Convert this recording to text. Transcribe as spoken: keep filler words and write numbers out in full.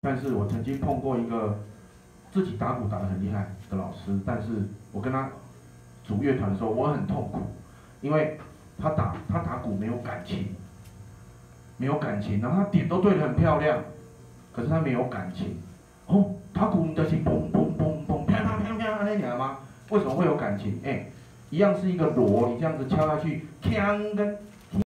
但是我曾经碰过一个自己打鼓打得很厉害的老师，但是我跟他组乐团的时候，我很痛苦，因为他打他打鼓没有感情，没有感情，然后他点都对得很漂亮，可是他没有感情。哦，打鼓的是嘣嘣嘣嘣，啪啪啪啪那样吗？为什么会有感情？哎、欸，一样是一个锣，你这样子敲下去，锵跟